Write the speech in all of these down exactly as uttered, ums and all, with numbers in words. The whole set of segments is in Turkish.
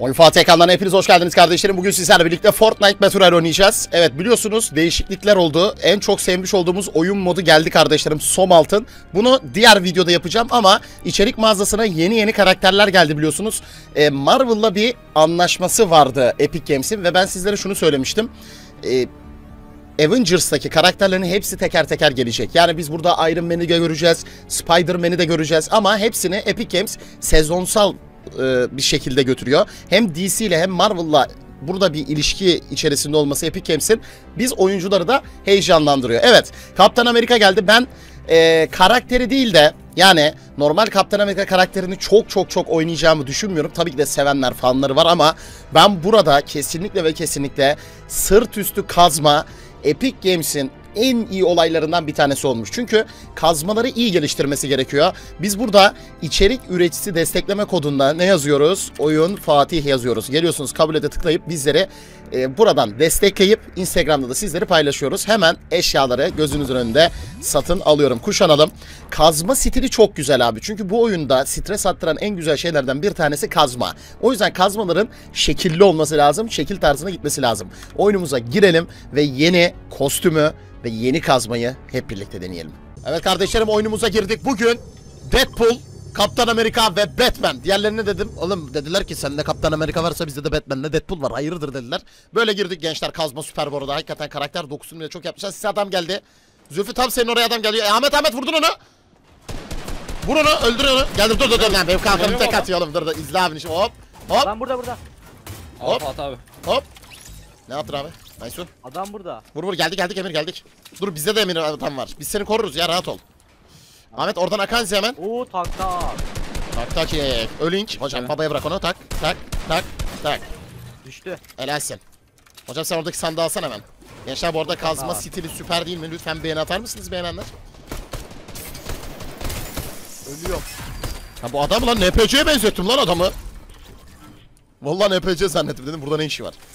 Oyun Fatih ekranlarına hepiniz hoş geldiniz kardeşlerim. Bugün sizlerle birlikte Fortnite Battle Royale oynayacağız. Evet, biliyorsunuz değişiklikler oldu. En çok sevmiş olduğumuz oyun modu geldi kardeşlerim. Som altın. Bunu diğer videoda yapacağım ama içerik mağazasına yeni yeni karakterler geldi biliyorsunuz. Ee, Marvel'la bir anlaşması vardı Epic Games'in ve ben sizlere şunu söylemiştim. Ee, Avengers'taki karakterlerin hepsi teker teker gelecek. Yani biz burada Iron Man'i de göreceğiz, Spider-Man'i de göreceğiz ama hepsini Epic Games sezonsal bir şekilde götürüyor. Hem D C ile hem Marvel'la burada bir ilişki içerisinde olması Epic Games'in biz oyuncuları da heyecanlandırıyor. Evet, Kaptan Amerika geldi. Ben e, karakteri değil de yani normal Kaptan Amerika karakterini çok çok çok oynayacağımı düşünmüyorum. Tabii ki de sevenler, fanları var ama ben burada kesinlikle ve kesinlikle sırt üstü kazma Epic Games'in en iyi olaylarından bir tanesi olmuş. Çünkü kazmaları iyi geliştirmesi gerekiyor. Biz burada içerik üreticisi destekleme kodunda ne yazıyoruz? Oyun Fatih yazıyoruz. Geliyorsunuz, kabul ede tıklayıp bizleri e, buradan destekleyip Instagram'da da sizleri paylaşıyoruz. Hemen eşyaları gözünüzün önünde satın alıyorum. Kuşanalım. Kazma stili çok güzel abi. Çünkü bu oyunda stres attıran en güzel şeylerden bir tanesi kazma. O yüzden kazmaların şekilli olması lazım. Şekil tarzına gitmesi lazım. Oyunumuza girelim ve yeni kostümü ve yeni kazmayı hep birlikte deneyelim. Evet kardeşlerim, oyunumuza girdik. Bugün Deadpool, Kaptan Amerika ve Batman. Diğerlerine dedim. Oğlum dediler ki sende Kaptan Amerika varsa bizde de Batman'le Deadpool var. Hayırdır dediler. Böyle girdik gençler. Kazma süper bu arada. Hakikaten karakter dokusunu bile çok yapmışlar. Size adam geldi. Zülfü tam senin oraya adam geliyor. E, Ahmet Ahmet vurdun onu. Vur onu, öldür onu. Geldim, dur dur dur. Lan benim kalkanım tek atıyor oğlum. Dur dur, izle abini şimdi. Hop. Hop. Adam burada burada. Hop. Hop abi. Hop. Ne yaptın abi? Nice. Adam burada. Vur vur, geldik geldik Emir, geldik. Dur, bizde de Emir adam var. Biz seni koruruz ya, rahat ol. Ahmet oradan Akanzi hemen. Oo tak tak. Tak tak ye. Ölünç. Hocam Evet. babaya bırak onu. Tak tak tak tak. Düştü. Helalsin. Hocam sen oradaki sandığı alsana hemen. Gençler bu arada kazma Tamam. stili süper değil mi? Lütfen beğeni atar mısınız beğenenler? Ölüyorum. Ha bu adam lan, N P C'ye benzettim lan adamı. Vallahi N P C zannettim, dedim burada ne işi var?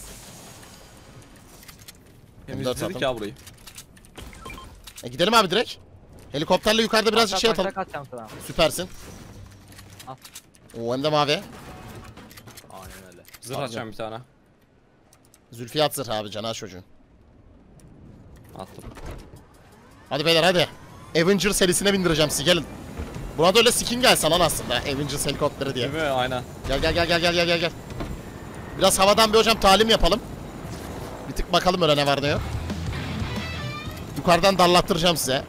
Temizledik ya burayı. E gidelim abi direkt. Helikopterle yukarıda birazcık Tak, şey tak, atalım. tak, atacağım sana. Süpersin. Al. Oo, hem de mavi. Aynen öyle. Zırh Abi. açacağım bir tane. Zülfiye at zırh abi, cana çocuğun. Attım. Hadi beyler hadi. Avengers serisine bindireceğim sizi, gelin. Buna da öyle skin gelse lan aslında, Avengers helikopteri diye. Değil mi? Aynen. Gel gel gel gel gel gel gel gel. Biraz havadan bir hocam talim yapalım. Bir tık bakalım öyle ne var ne yok. Yukarıdan dallattıracağım size.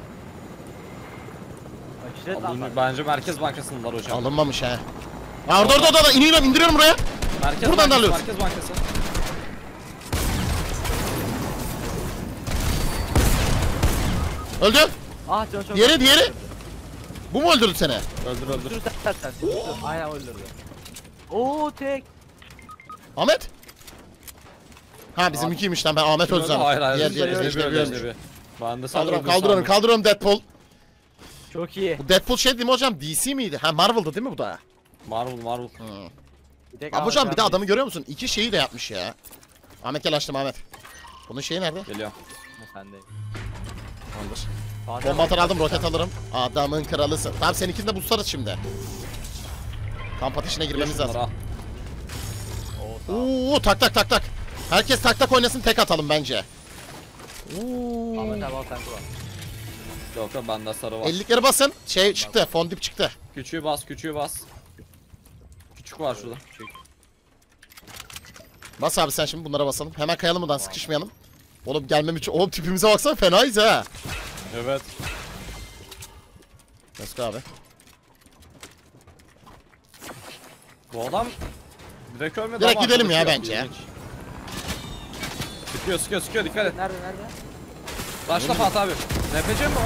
Aşiret Abi lan bunu bak. bence Merkez Bankası'ndalar hocam. Alınmamış he. Ha orada orada orada indiriyorum indiriyorum buraya. Merkez Buradan Bankası, alıyoruz. Merkez Bankası. Öldü. Ah canım çok. Diğeri diğeri. Bu mu öldürdü seni? Öldür öldür. Dur tak tak tak. Dur, dur. Aynen öldürdü. Oo tek. Ahmet. Ha bizimkiymiş lan, ben Ahmet öldü zannettim. Hayır hayır. Diğer diğer Ecnebi, ecnebi ecnebi. ölmüş. Ben de Kaldırıyorum sanırım kaldırıyorum kaldırıyorum Deadpool. Çok iyi. Bu Deadpool şey değil mi hocam, D C miydi? Ha Marvel'dı değil mi bu da? Marvel Marvel. Hı. Bir tek Abi hocam bir de Ahmet adamı görüyor musun? İki şeyi de yapmış ya. Ahmet gel, açtım Ahmet. Bunun şeyi nerede? Geliyor. abi, sendeyim. Tamamdır. Fatih Bomba abi, atar aldım, roket alırım. Adamın kralısın. Tamam, seninkini de buslarız şimdi. Kamp ateşine girmemiz Şunları lazım. al. Oo, sağ ol. Uuu tak tak tak tak. Herkes tak tak oynasın, tek atalım bence. Uuu. Ahmet abi al sen kullan. Yok yok bende sarı var. ellikleri basın. Şey çıktı, fondip çıktı. Küçüğü bas küçüğü bas. Küçük var şurada. Bas abi sen şimdi, bunlara basalım. Hemen kayalım buradan, sıkışmayalım. Oğlum gelmem için. Oğlum tipimize baksana, fenayız ha. Evet. Let's go abi. Bu adam direkt ölmedi Direkt ama gidelim ya arkada bence ya. ilginç. Sıkıyor sıkıyor sıkıyor, dikkat et. Nerede nerede? Başla Fatih abi. N P C mi o?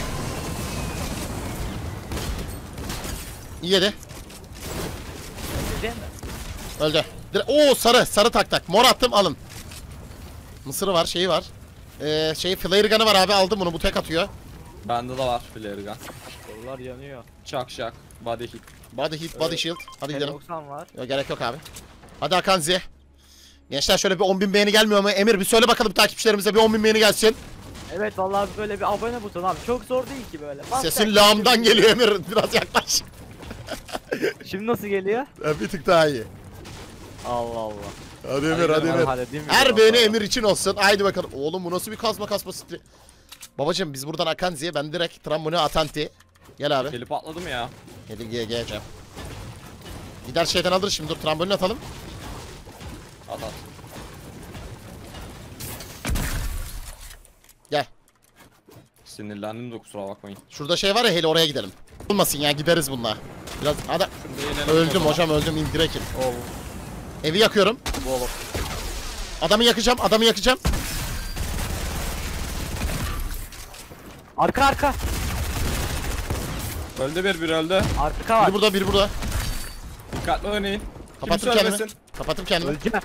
İyi yedi. Değil mi? Öldü. Direkt, oo sarı, sarı tak tak. Mor attım, alın. Mısırı var, şeyi var. Ee, şey flare gun'ı var abi, aldım bunu, bu tek atıyor. Bende de var flare gun. Kollar yanıyor. Çak şak. Body hit. Body hit, body shield. Hadi gidelim. doksan var. Yok, gerek yok abi. Hadi Akanzi. Gençler şöyle bir on bin beğeni gelmiyor mu? Emir bir söyle bakalım takipçilerimize, bir on bin beğeni gelsin. Evet vallahi böyle bir abone butonu abi. Çok zor değil ki böyle. Bas Sesin tak, lağımdan tak. geliyor Emir. Biraz yaklaş. Şimdi nasıl geliyor? Bir tık daha iyi. Allah Allah. Hadi Emir hadi Emir. Halledeyim mi? Her beğeni Emir için olsun. Haydi bakalım. Oğlum bu nasıl bir kazma kasması? Babacım biz buradan Akanzi'ye, ben direkt Trambone Atanti. Gel abi. Gelip atladım ya. Gel gel geleceğim. Gider şeyden alırız şimdi, dur trambolini atalım. At at. Gel. Sinirlendim de kusura bakmayın. Şurada şey var ya, hele oraya gidelim. Olmasın ya, gideriz bununla. Biraz hadi. Şurada inelim o Öldüm zaman. hocam, öldüm, in direkt in. Oğlum. Evi yakıyorum. Oğlum. Adamı yakacağım, adamı yakacağım. Arka arka. Öldü bir bir öldü. Arka var. Biri burada, biri burada. Dikkatli oynayın. Kapattım Kimse kendimi. ölmesin. Kapattım kendimi. Öleceğim.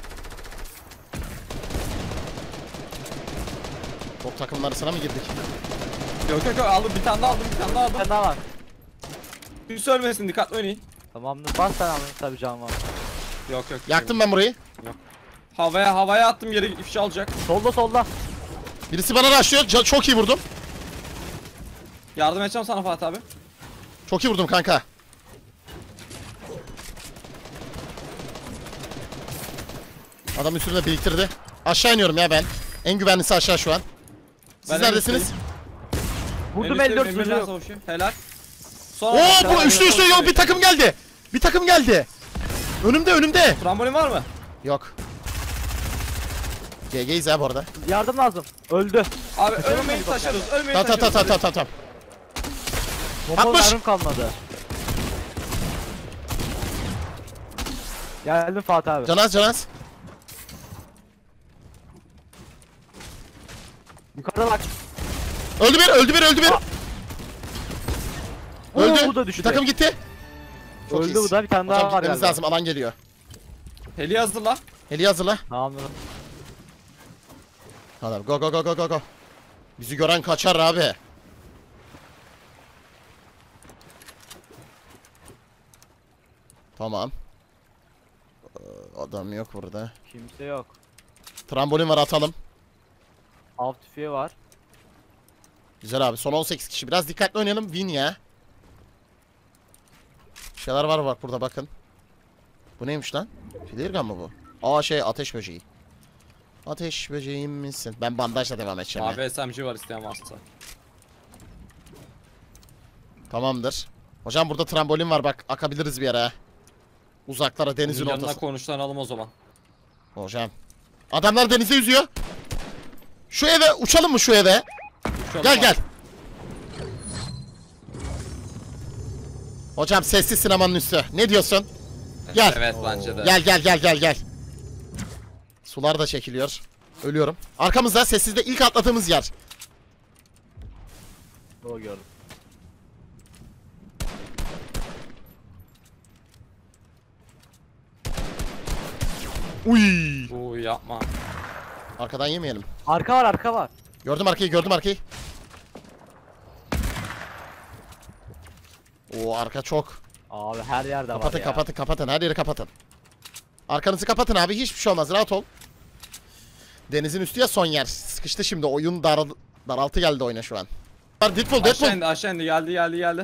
Top takımları sana mı girdik? Yok yok yok aldım bir tane daha aldım bir tane daha Bir aldım. tane daha var. Kimse ölmesin dikkatli oynayın. Tamamdır. Bas sen alın tabii can var. Yok yok. Yaktım ben burayı. Havaya havaya attım yere ifşa alacak. Solda solda. Birisi bana rushlıyor. Ca- Çok iyi vurdum. Yardım edeceğim sana Fatih abi. Çok iyi vurdum kanka. Adam üstümde biriktirdi. Aşağı iniyorum ya ben. En güvenlisi aşağı şu an. Siz Ben neredesiniz? en Vurdum En elli dört üstteyim, sürü Emircan yok. savaşı. Helal. Oo bu üçlü üçlü yok, bir takım geldi. Bir takım geldi. Önümde önümde. Trambolin var mı? Yok. G G'yiz ya bu arada. Yardım lazım. Öldü. Abi ölmeyi taşırız. Ölmeyi Ta ta ta taşırız. ta ta ta ta. Bombalı Atmış. mermim kalmadı. Geldim Fatih abi. Canaz Canaz. Yukarıda bak. Öldü bir, öldü bir, öldü bir. Aa. Öldü. Oo, bu da düştü. Bir takım gitti. Çok Öldü iyiyiz. bu da, bir tane Hocam daha var gitmemiz galiba. lazım, alan geliyor. Heli hazırla. Heli hazırla. Tamamdır. Hadi go go go go go go. Bizi gören kaçar abi. Tamam. Ee, Adam yok burada. Kimse yok. Trambolin var, atalım. Av tüfeği var. Güzel abi, son on sekiz kişi. Biraz dikkatli oynayalım, win ya. Bir şeyler var bak burada, bakın. Bu neymiş lan? Filirgan mı bu? Aa şey, ateş böceği. Ateş böceğim misin? Ben bandajla devam edeceğim ya. Abi S M G var isteyen varsa. Tamamdır. Hocam burada trambolin var bak, akabiliriz bir yere ha. Uzaklara, denizin Yanına ortası. konuşlanalım o zaman. Hocam. Adamlar denize yüzüyor. Şu eve uçalım mı, şu eve? Şu Gel adam- gel. Hocam sessiz sinemanın üstü. Ne diyorsun? Gel. Evet bence de. Gel gel gel gel gel. Sular da çekiliyor. Ölüyorum. Arkamızda sessizde ilk atladığımız yer. O gördüm. Uy. Uuu yapma. Arkadan yemeyelim. Arka var arka var. Gördüm arkayı, gördüm arkayı. Oo arka çok. Abi her yerde Kapatın var ya. kapatın kapatın, her yeri kapatın. Arkanızı kapatın abi, hiçbir şey olmaz, rahat ol. Denizin üstü ya son yer. Sıkıştı şimdi, oyun dar daraltı geldi oyuna şu an. Var Deadpool Aşağı Deadpool. indi aşağı indi geldi geldi geldi.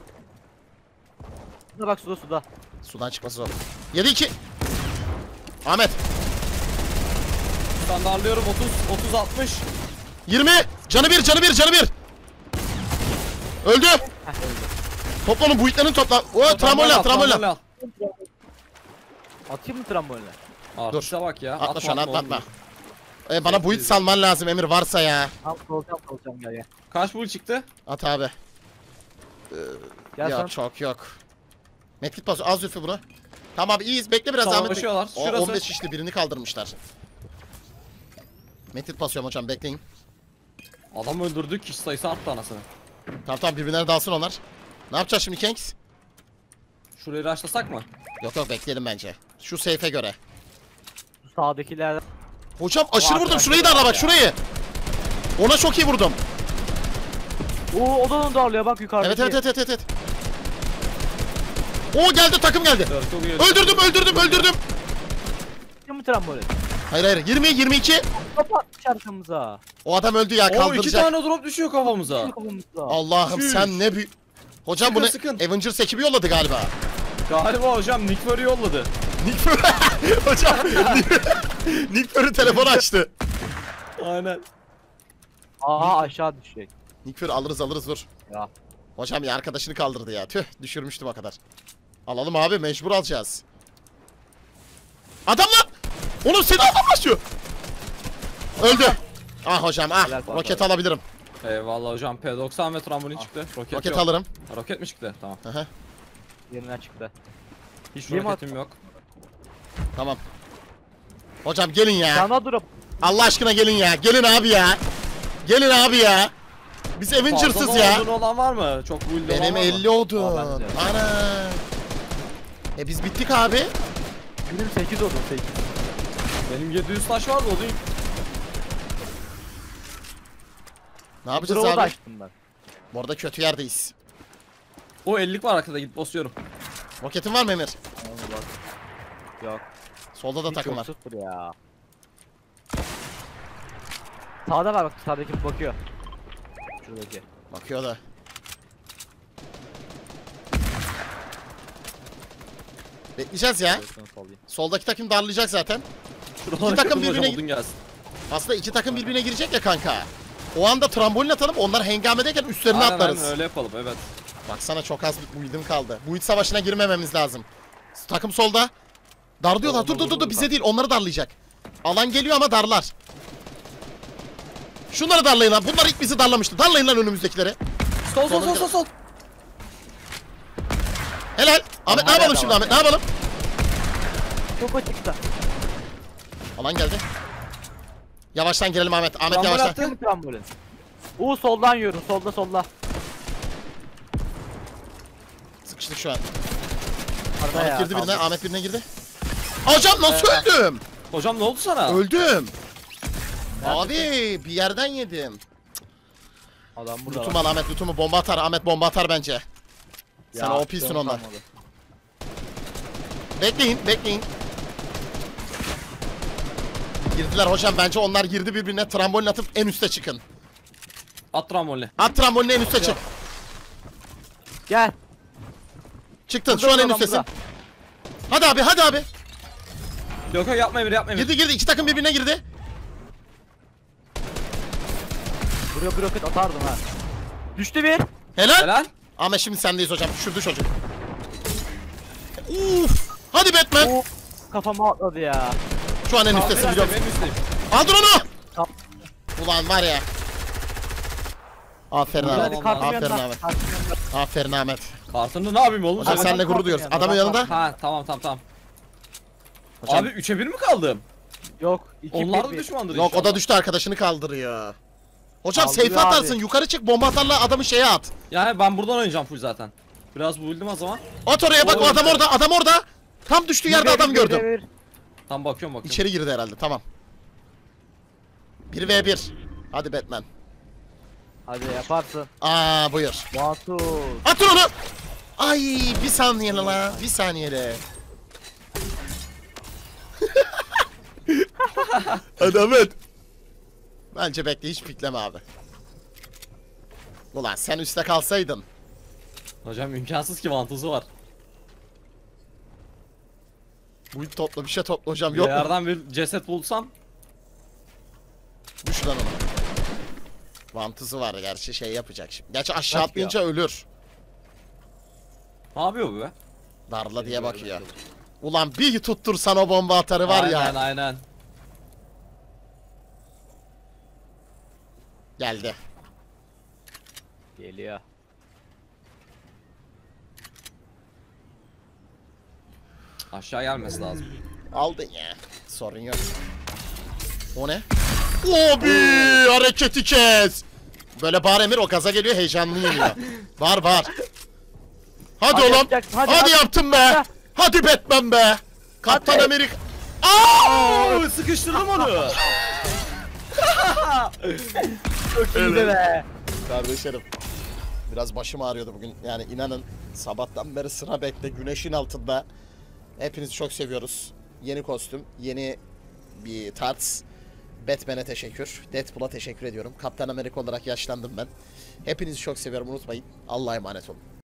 Suda bak, suda suda. Sudan çıkması zor. yedi iki. Ahmet. Standartlıyorum otuz otuz altmış. yirmi. Canı bir, canı bir, canı bir. Öldü. Toplanın, bu itlerin topla. O trambolin al, trambolin al. Atayım mı tramboline? Artışa bak ya. Atla şu an, atla olmuyor. atla. Ee, bana buit salman lazım Emir, varsa ya. Al solacağım solacağım gel gel. Kaç bul çıktı? At abi. Gel Ya sen. çok yok. Medkit pas, az zülfü bunu. Tamam abi, iyiyiz, bekle biraz Ahmet. Savaşıyorlar. O, Şurası. on beş kişi, birini kaldırmışlar. Medkit basıyorum hocam, bekleyin. Adam öldürdü, kişi sayısı arttı anasını. Tamam tamam, birbirlerine dalsın onlar. Ne yapacağız şimdi Kengs? Şurayı rushlasak mı? Yok yok, bekleyelim bence. Şu seyfe göre. Şu sağdakiler. Hocam aşırı Ama vurdum, şurayı da ara bak, ya. şurayı. Ona çok iyi vurdum. Oo o da onu darlıyor bak yukarıdaki. Evet evet evet evet evet. Oo geldi, takım geldi. Circle yiyor. Öldürdüm öldürdüm öldürdüm. Atayım mı tramboline? Hayır hayır, yirmi yirmi iki. Kapatmış arkamıza. O adam öldü ya, Oo iki kaldıracak. tane drop düşüyor kafamıza. Kafamıza. Allah'ım Şüş. sen ne büyük. Hocam Sıkın, bunu sıkın. Avengers ekibi yolladı galiba. Galiba hocam Nick Fury yolladı. Nick Fury. Hocam Nick Fury telefonu açtı. Aynen. Aha aşağı düşecek. Nick Fury alırız alırız dur. Ya. Hocam ya arkadaşını kaldırdı ya. Tüh düşürmüştüm o kadar. Alalım abi mecbur alacağız. Adamlar! Oğlum seni adam başlıyor. Öldü. Ah hocam ah. Helal Roket patladı. alabilirim. Eyvallah hocam. P doksan ve trambolin çıktı. Roket, Roket yok. alırım. Ha, roket mi çıktı? Tamam. Aha, Yerine çıktı. Hiç Yem roketim yok. tamam. Hocam gelin ya. Sana durup. Allah aşkına gelin ya. Gelin abi ya. Gelin abi ya. Biz Avengers'ız Fazla ya. odun olan var mı? Çok build olan Benim var mı? elli odun. Aa, bende. Ana. E biz bittik abi. Benim sekiz oldu sekiz. Benim yedi yüz taş vardı odun. Ne yapacağız Drop'u da abi? açtım ben. Bu arada kötü yerdeyiz. O ellilik var arkada gidip basıyorum. Roketin var mı Emir? Ona bak. Yok. Solda da Hiç takım yok, var. sıfır ya. Sağda var bak, sağdaki bakıyor. Şuradaki. Bakıyor da. Bekleyeceğiz ya. Şurasını sallayayım. Soldaki takım darlayacak zaten. Şuralara takım takım birbirine- odun gelsin. Aslında iki takım birbirine girecek ya kanka. O anda trambolin atalım, onlar hengamedeyken üstlerine Aynen, atlarız. aynen öyle yapalım evet. Baksana çok az bir build'im kaldı. Bu iç savaşına girmememiz lazım. Takım solda. Darlıyorlar. Dur dur dur dur bize değil, onları darlayacak. Alan geliyor ama darlar. Şunları darlayın lan. Bunlar ilk bizi darlamıştı. Darlayın lan önümüzdekileri. Sol sol sol Sonuncu- sol sol. Helal. Ahmet ne hala yapalım da şimdi var. Ahmet? Ne yapalım? Çok açıkta. Alan geldi. Yavaştan girelim Ahmet. Ahmet Trambol yavaştan. attı. Kim trambolin? Uğur soldan yiyorum, solda solda. Sıkıştık şu an. Arada Ahmet ya, girdi birine. kaldı. Ahmet birine girdi. Hocam nasıl Evet. öldüm? Hocam ne oldu sana? Öldüm. Nerede? Abi bir yerden yedim. Adam burada. Lütum al Ahmet, lütumu bomba atar. Ahmet bomba atar bence. Sen O P'sin canım ondan. kalmadı. Bekleyin, bekleyin. Girdiler hocam, bence onlar girdi birbirine. Trambolin atıp en üste çıkın. At trambolini. At trambolini en üste çık. Gel. Çıktın, şu Burada an en adam üstesin. burada. Hadi abi, hadi abi. Yok yok yapma Emir yapma Emir. Girdi girdi, iki takım birbirine girdi. Buraya bir roket atardım ha. Düştü bir. Helal. Helal. Ahmet şimdi sendeyiz hocam, düşürdü çocuk. Uf. Hadi Batman. Oo, kafama atladı ya. Şu an en Tamam, üstesin helal, biliyorum. benim üstteyim. Aldır onu. Tamam. Ulan var ya. Aferin Ulan, Ahmet. Hadi kartın Aferin yanına. Ahmet. Kartın yanına. Aferin Ahmet. Kartını ne yapayım oğlum? Hocam Adam seninle kartın gurur duyuyoruz. yanında, Adamın adam yanında. Ha tamam tamam tamam. Hocam, Abi üçe bir mi kaldım? Yok. iki Onlar bir da bir. düşmandır yok o inşallah. da düştü, arkadaşını kaldırıyor. Hocam Kaldırıyor safe atarsın, abi. yukarı çık, bomba atarla adamı şeye at. Yani ben buradan oynayacağım full zaten. Biraz build'im o zaman. At oraya bak, o Oy. adam orada, adam orada. Tam düştüğü yerde Bir, adam bir, gördüm. bir, bir. Tam bakıyorum bakıyorum. İçeri girdi herhalde, tamam. bir ve bir. Hadi Batman. Hadi yaparsın. Aa buyur. Batu. Atın onu. Ay bir saniye la, bir saniye. Hadi Ahmet. Bence bekle, hiç pikleme abi. Ulan sen üstte kalsaydın. Hocam imkansız ki vantuzu var. Bu topla bir şey topla hocam, Bir yok mu? yerden bir ceset bulsam. Düş lan onu. Vantısı var gerçi, şey yapacak şimdi. Gerçi aşağı Bak atlayınca ölür. Ne yapıyor bu be? Darla diye bakıyor. Ulan bir tuttursan o bomba atarı var ya. Aynen aynen. Geldi. Geliyor. Aşağı gelmesi lazım. Aldın ya. Sorun yok. O ne? Obi hareketi kes. Böyle bağır Emir, o gaza geliyor, heyecanlı yeniyor. Var var. Hadi, Hadi oğlum. yapacaksın, Hadi, hadi, hadi. yaptın be. Hadi. Hadi Batman be. Kaptan Hadi. Amerika. Aa! Oo, sıkıştırdım onu. Çok iyi de be. Kardeşlerim. Biraz başım ağrıyordu bugün. Yani inanın sabahtan beri sıra bekle güneşin altında. Hepinizi çok seviyoruz. Yeni kostüm, yeni bir tarz. Batman'e teşekkür. Deadpool'a teşekkür ediyorum. Kaptan Amerika olarak yaşlandım ben. Hepinizi çok seviyorum, unutmayın. Allah'a emanet olun.